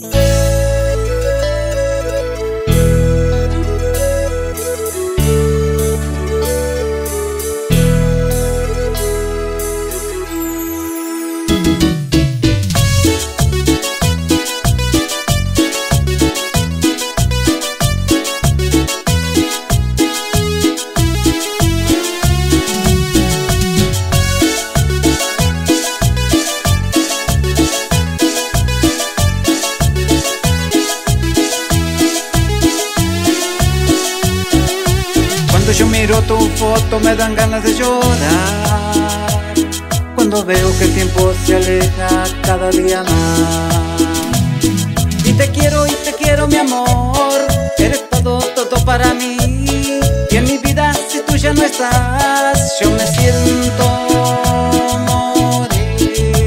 Cuando yo miro tu foto me dan ganas de llorar, cuando veo que el tiempo se aleja cada día más. Y te quiero mi amor, eres todo, todo para mí. Y en mi vida si tú ya no estás, yo me siento morir.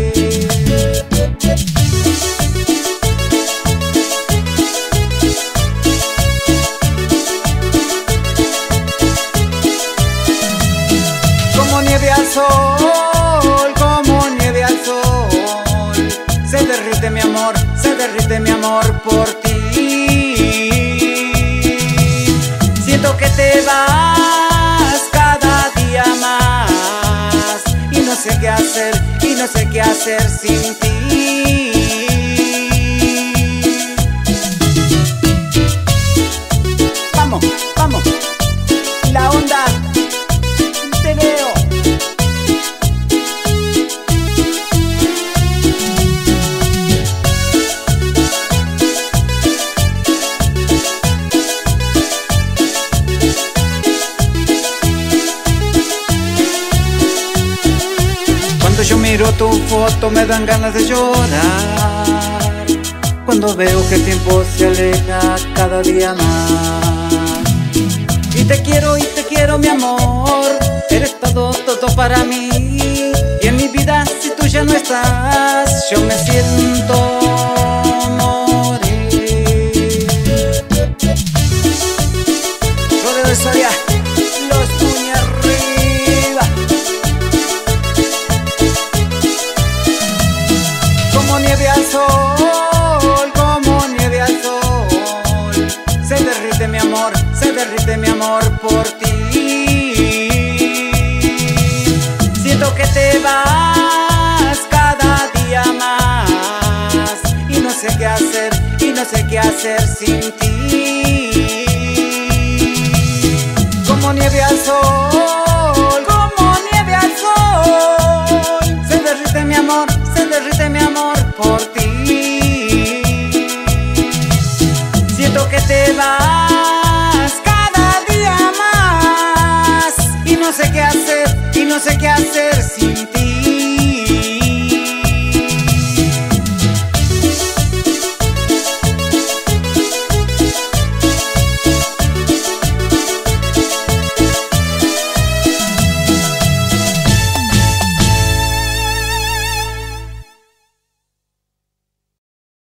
Como nieve al sol, como nieve al sol, se derrite mi amor, se derrite mi amor por ti. Siento que te vas cada día más y no sé qué hacer, y no sé qué hacer sin ti. Vamos, vamos, la onda. Te veo. Cuando yo miro tu foto me dan ganas de llorar, cuando veo que el tiempo se aleja cada día más. Y te quiero mi amor, eres todo, todo para mí. Y en mi vida si tú ya no estás, yo me siento morir. Rodeo de Soria, los puños arriba. Como nieve al sol, como nieve al sol, se derrite mi amor, se derrite mi amor por ti. Siento que te vas cada día más y no sé qué hacer, y no sé qué hacer sin ti. Como nieve al sol, como nieve al sol, se derrite mi amor, se derrite mi amor por ti. Siento que te vas cada día más y no sé qué hacer, y no sé qué hacer sin ti.